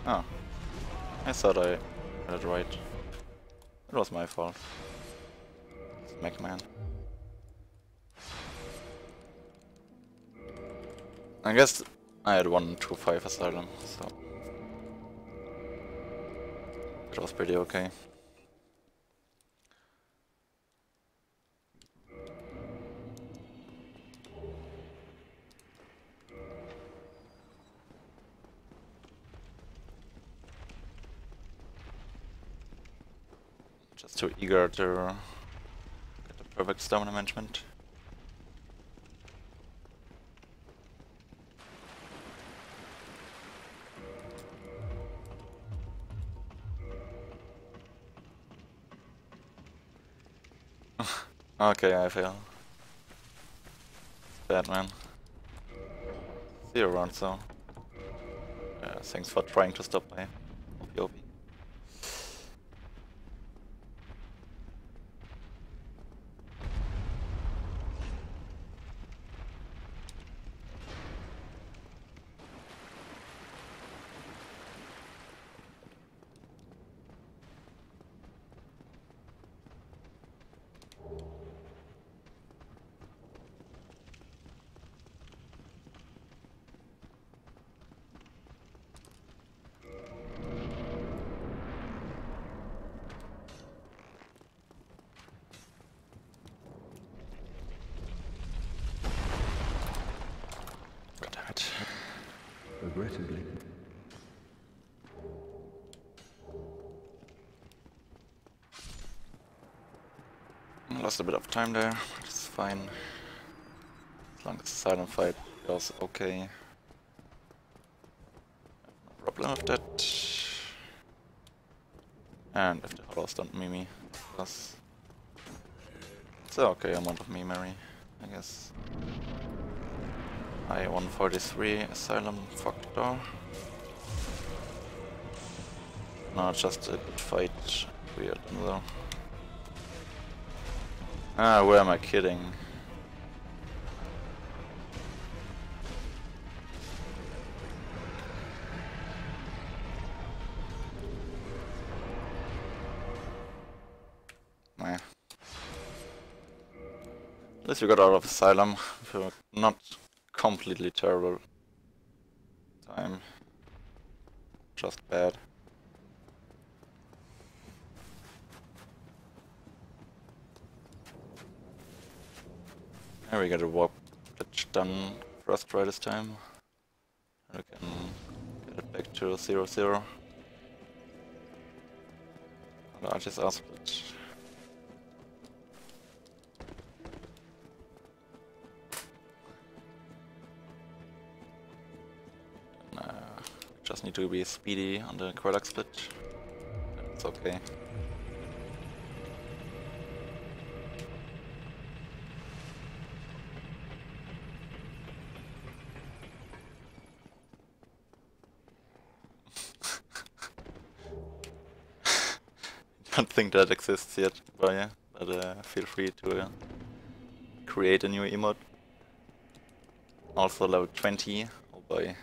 Oh, I thought I had it right. It was my fault. Smackman. I guess I had 125 Asylum, so it was pretty okay. Just too eager to get the perfect stamina management. Okay, I fail. It's bad, man. 0 rounds though. Thanks for trying to stop my OP. God damn it. Regrettably. Lost a bit of time there, but it's fine. As long as the silent fight goes okay. No problem with that. And if the hollows don't me, because it's an okay amount of memory, I guess. I 143 Asylum, fuck the door. No, just a good fight. Weird though. Ah, where am I kidding? Nah. At least we got out of Asylum for not completely terrible time. Just bad. And we got a warp glitch done first try this time. And we can get it back to 0-0. Largest R split. Just need to be speedy on the Quelax split. It's okay. Don't think that exists yet, but feel free to create a new emote. Also level 20, oh boy.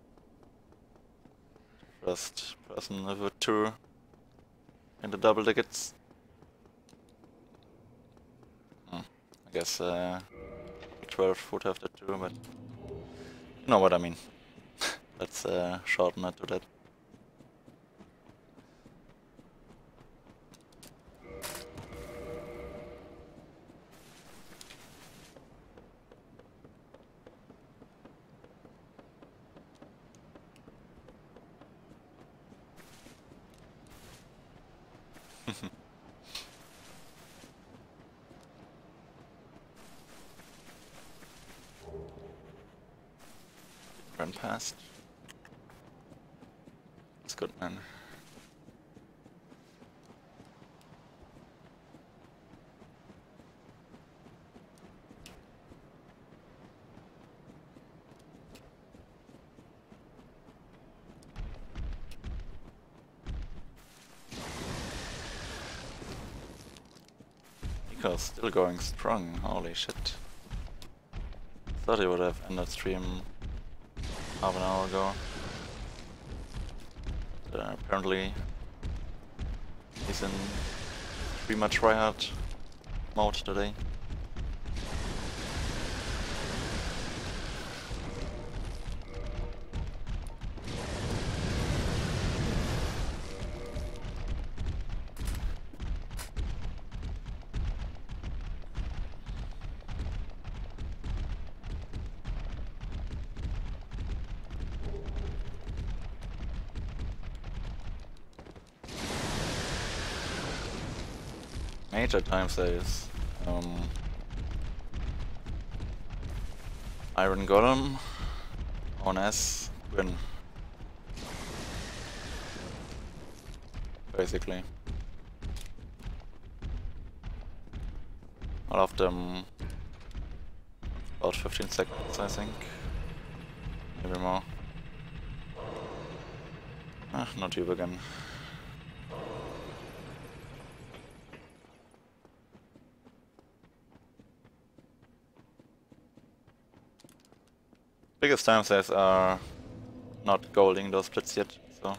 First person with a tour in the double tickets. I guess 12 would have the tour, but you know what I mean. Let's shorten it to that. Run past. It's good, man. Nico's still going strong, holy shit. Thought he would have ended stream half an hour ago. apparently he's in pretty much tryhard mode today. Major time saves. Iron Golem on S win. Basically. All of them about 15 seconds, I think. Maybe more. Ah, not you again. Biggest time saves are not golding those splits yet, so.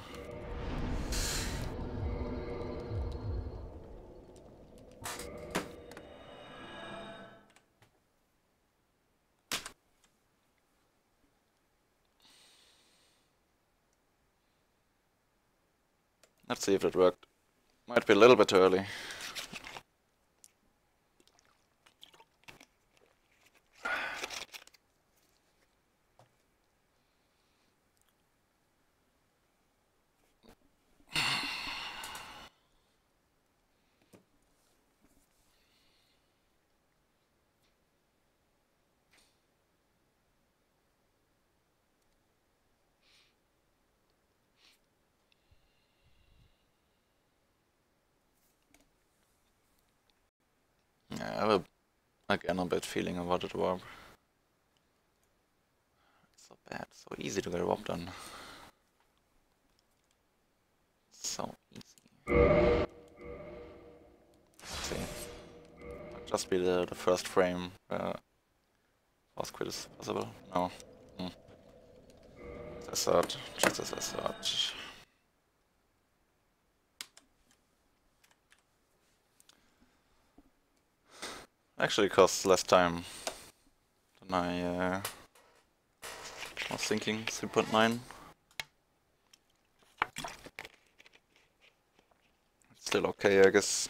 Let's see if it worked. Might be a little bit early. Yeah, I have again a bad feeling about it warp. It's so bad, so easy to get warped on. So easy. Let's see. Might just be the first frame where force quit is possible. No. As I thought, just as I thought. Actually costs less time than I was thinking. 3.9. Still okay, I guess.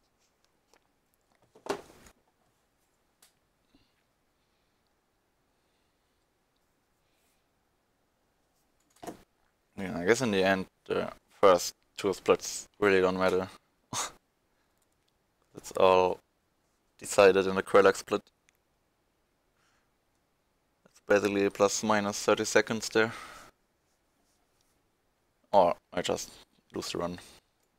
Yeah, I guess in the end the first two splits really don't matter. It's all decided in the Krellak split. It's basically plus minus 30 seconds there. Or I just lose the run.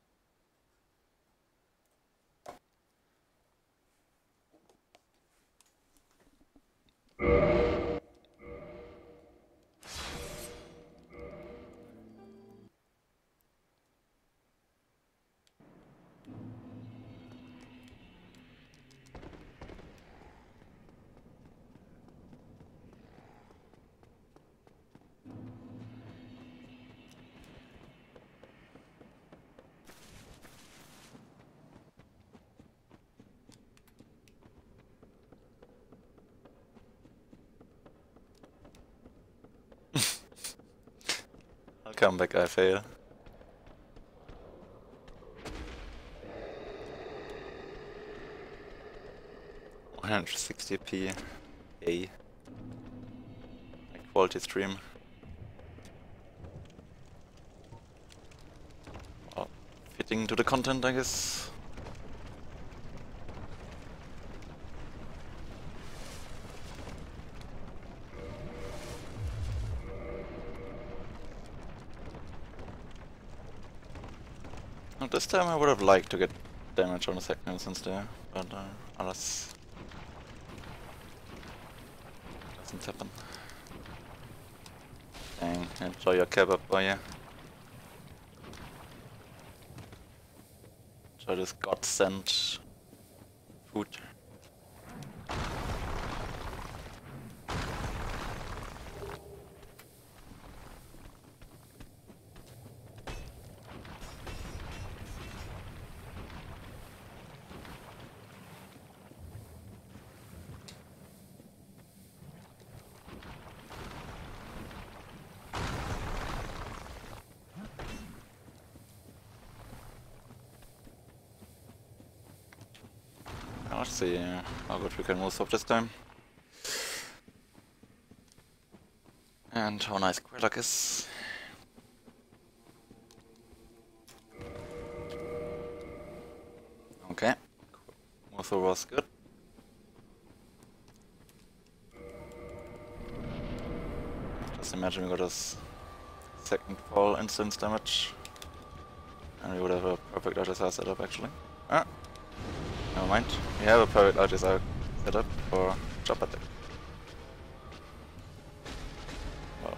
I'll come back, I fail. $160p a high quality stream. Well, fitting to the content, I guess. Now, this time I would have liked to get damage on the second instance there, but alas, doesn't happen. Dang, enjoy your kebab, boy. Enjoy this God-sent food. let's see how good we can move up this time. And how nice Quirlock is. Okay. Mother was good. Just imagine we got this second fall instance damage. And we would have a perfect RTSR setup actually. Ah! Never mind. We have a perfect RTSR setup for jump attack. Well.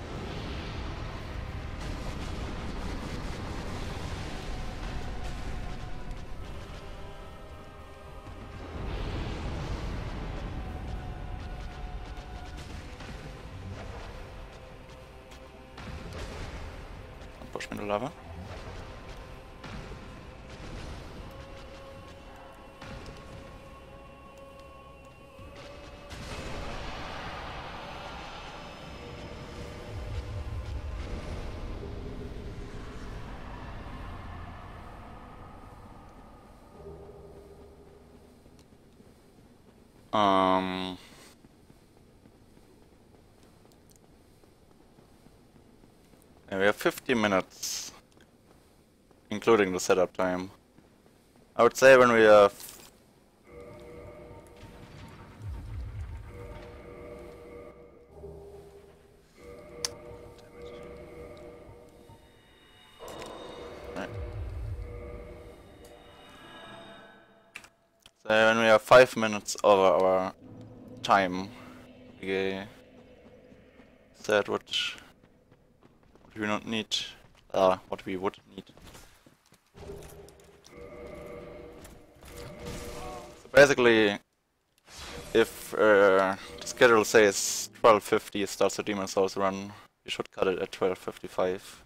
Don't push me to lava. Yeah, we have 50 minutes, including the setup time. I would say when we have... Right. So when we have 5 minutes over our time, we said what we don't need, what we would need. So basically, if the schedule says 12:50 starts the Demon Souls run, we should cut it at 12:55.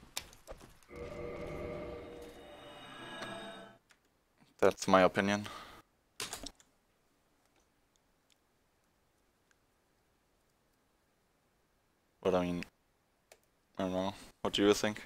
That's my opinion. But I mean, I don't know. What do you think?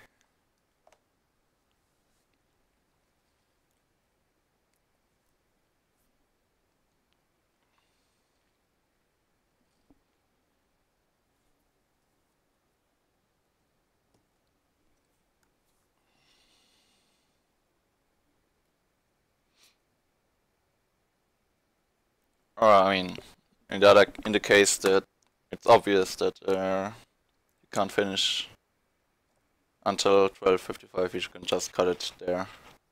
Or I mean, in the case that it's obvious that you can't finish until 12:55, you can just cut it there.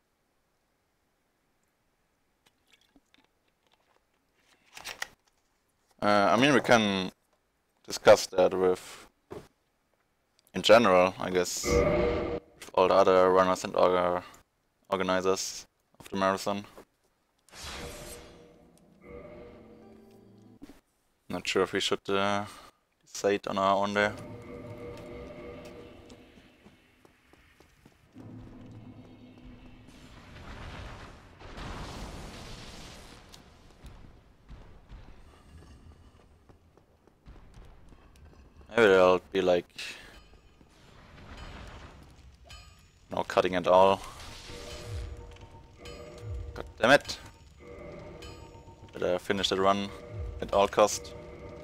I mean, we can discuss that with, in general, I guess, with all the other runners and organizers of the marathon. Not sure if we should decide on our own there. Maybe they'll be like, no cutting at all. God damn it! Better finish the run at all cost.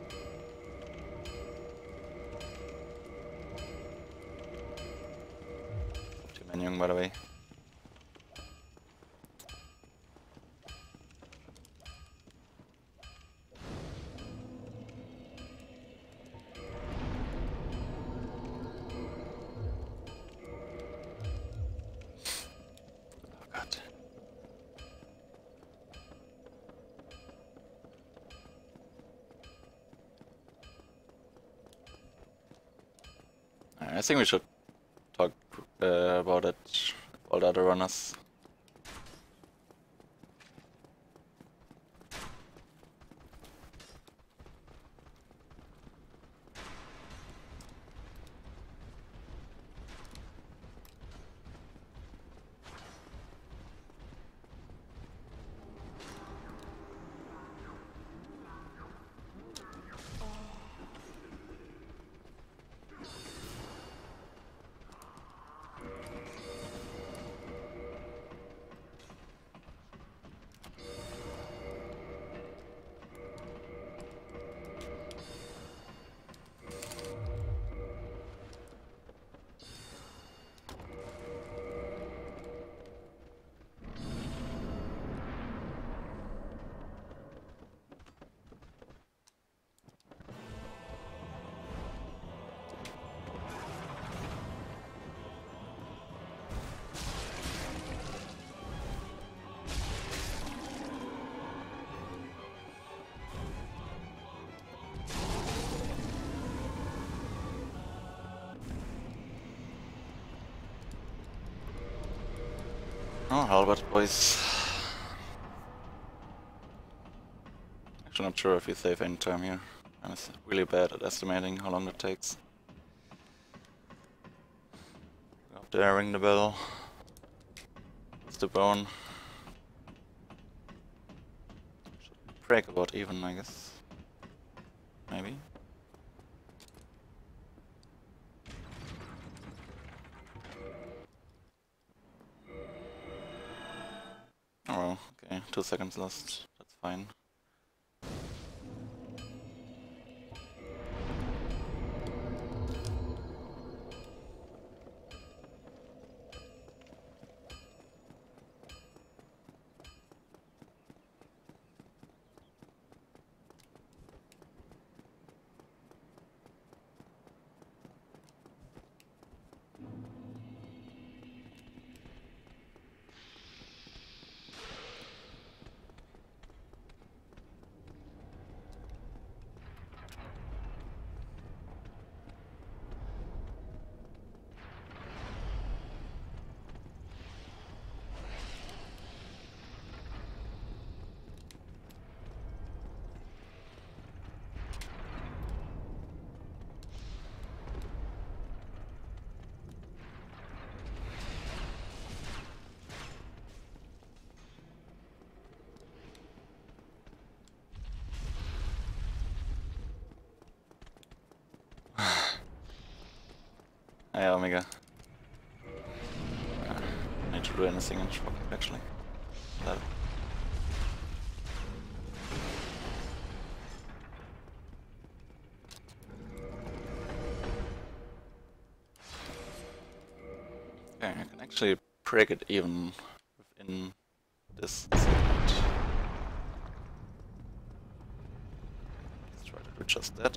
Too many, by the way. I think we should talk about it with all the other runners. Oh, Halbert, boys. Actually, not sure if we save any time here. I'm really bad at estimating how long it takes. Go up there, ring the bell. It's the bone. Should break about even, I guess. Maybe. Oh well, okay, 2 seconds lost. That's fine. Hey, Omega. I need to do anything in Shrock, actually. That. Okay, I can actually break it even within this segment. Let's try to do just that.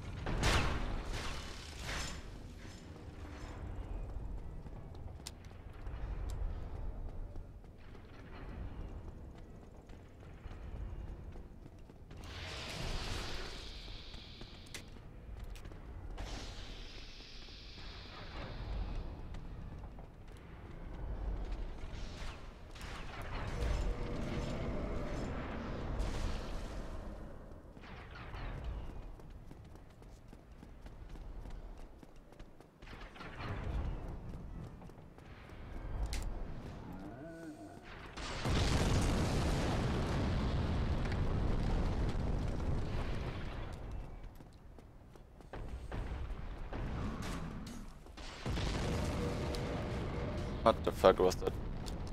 What the fuck was that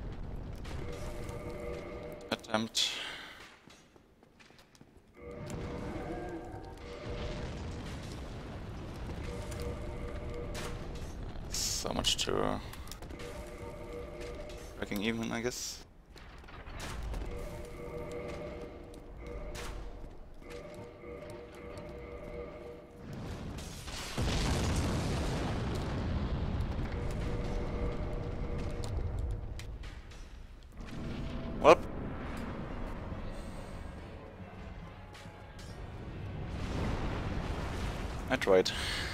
attempt? So much to breaking even, I guess. Well, I tried.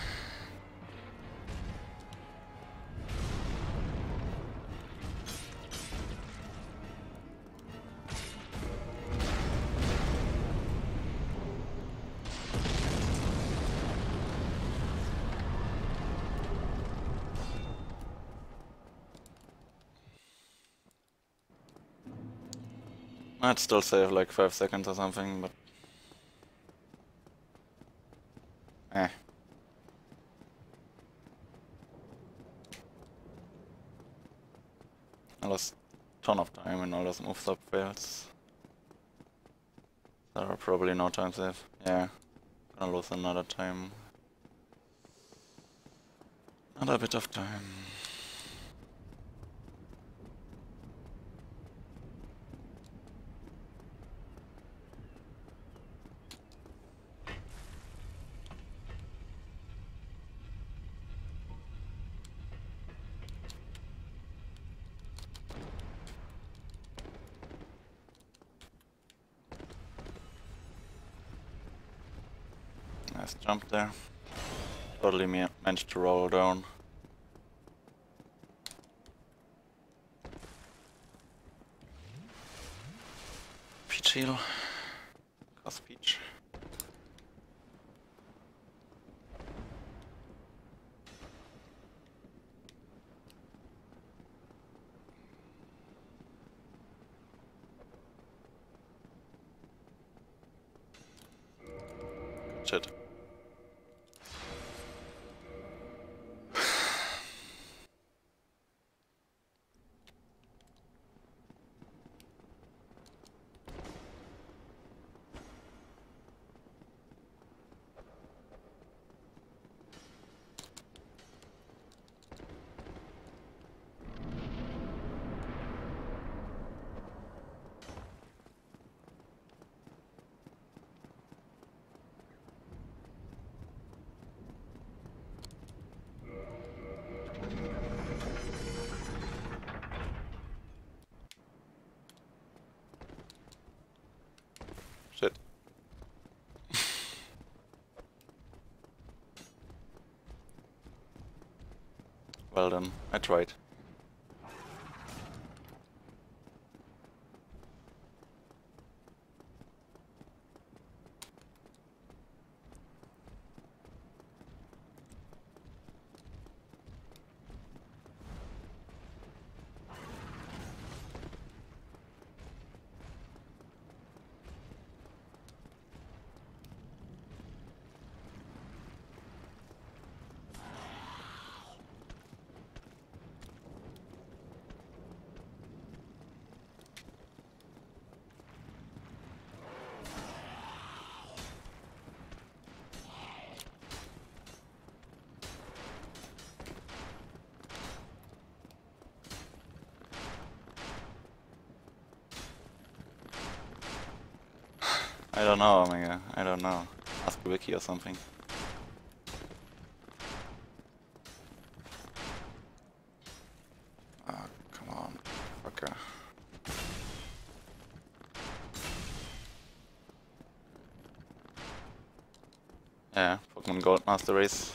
I'd still save like 5 seconds or something, but eh. I lost a ton of time and all those moves up fails. There are probably no time save. Yeah, gonna lose another time. Another bit of time. Nice jump there. Totally managed to roll down. heal. Cost Peach. Shit. Shit. Well done, I tried. I don't know, Omega. I don't know. Ask a wiki or something. Oh, come on. Fucker. Yeah, Pokemon Gold Master Race.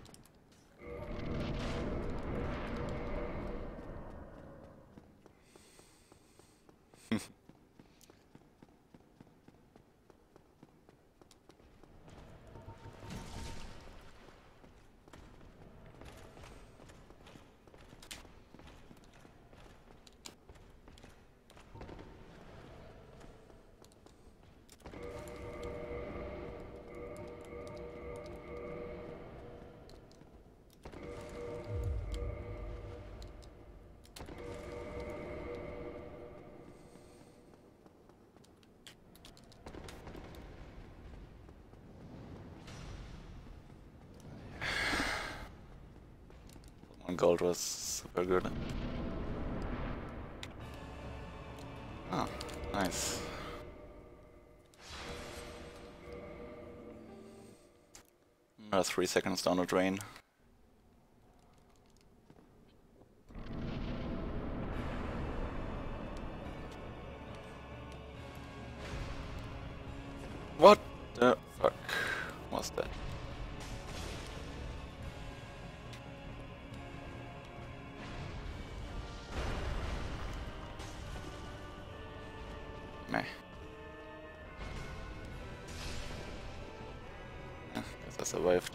Gold was super good. Oh, nice. Another 3 seconds down the drain. What the fuck was that? Meh. Yeah, guess I survived.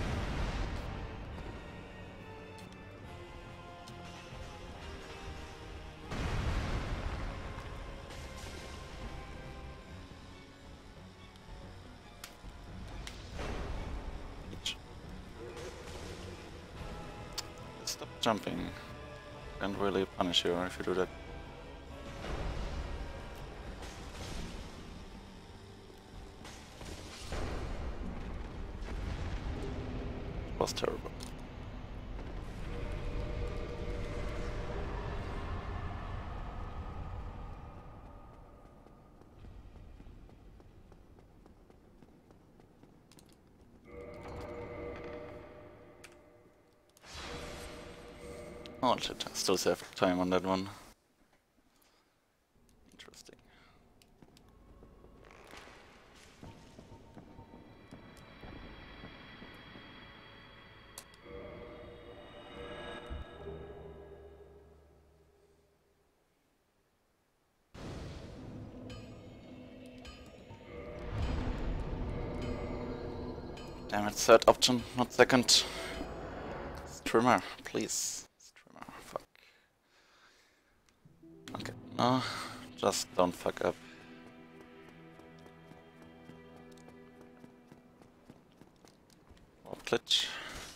Stop jumping. Can't really punish you if you do that. It was terrible. Oh shit, I still have time on that one. Interesting. Damn it, third option, not second. Streamer, please. Streamer, fuck. Okay, no, just don't fuck up. Warp glitch.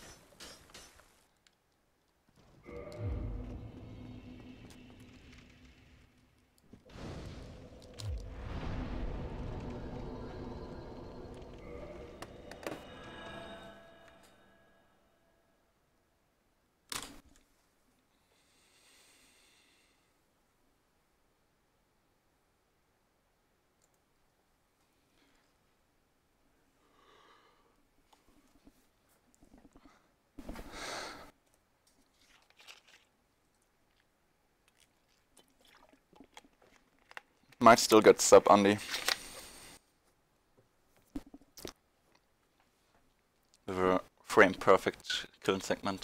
Might still get sub Andy. With a frame perfect kill segment.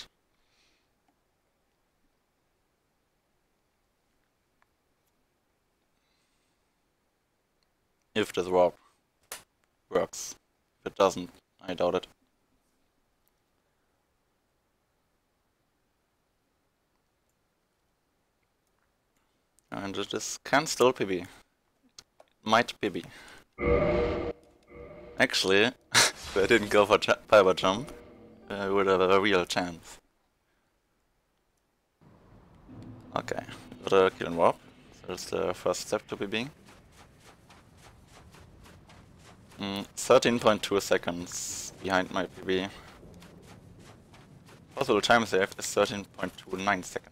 If this warp works. If it doesn't, I doubt it. And this can still PB. Might PB. Actually, if I didn't go for fiber jump, I would have a real chance. Okay, got a kill and warp. So that's the first step to PB. 13.2 seconds behind my PB. Possible time saved is 13.29 seconds.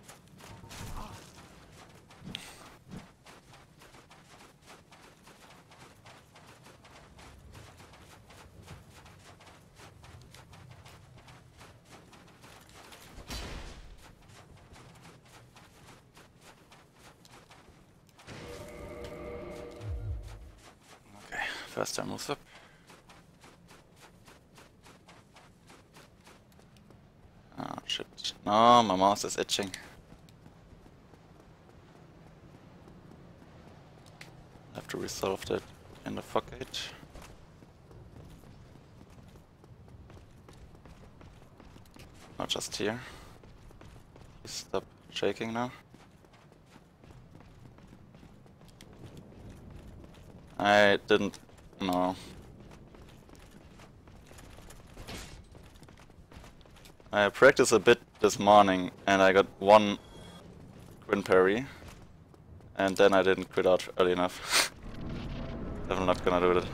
First time moves up. Oh shit. No, my mouse is itching. I have to resolve that in the fuck age. Not just here. Please stop shaking now. I didn't. No. I practiced a bit this morning and I got one Grin parry. And then I didn't quit out early enough. I'm not gonna do it.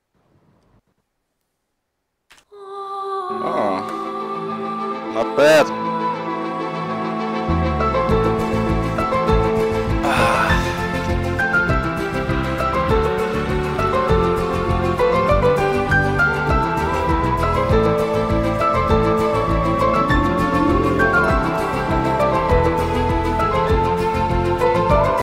Oh, not bad.